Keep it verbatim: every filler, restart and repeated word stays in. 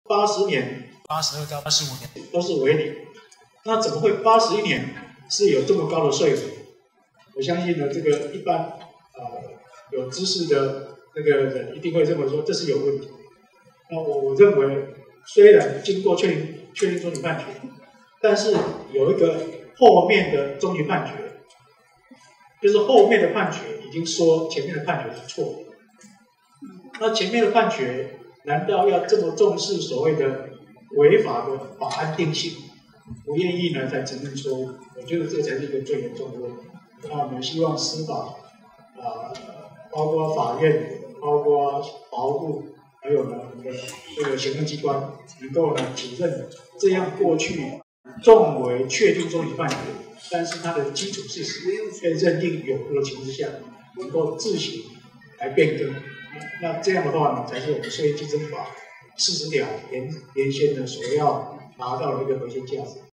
八十年、 八十二到八十五年都是为零，那怎么会八十一年是有这么高的税额？我相信呢，这个一般呃有知识的那个人一定会认为说这是有问题。那我我认为，虽然经过确定确定终局判决，但是有一个后面的终局判决，就是后面的判决已经说前面的判决是错的。那前面的判决难道要这么重视所谓的违法的法安定性，不愿意呢才承认错误？我觉得这才是一个最严重的问题。那我们希望司法啊、呃，包括法院，包括法务部，还有呢我们的这个行政机关，能够呢指认这样过去重为确定终局判决，但是它的基础事实被认定有误的情况下，能够自行来变更。那这样的话呢，才是我们税业稽征法四十条原原先呢所要达到的一个核心价值。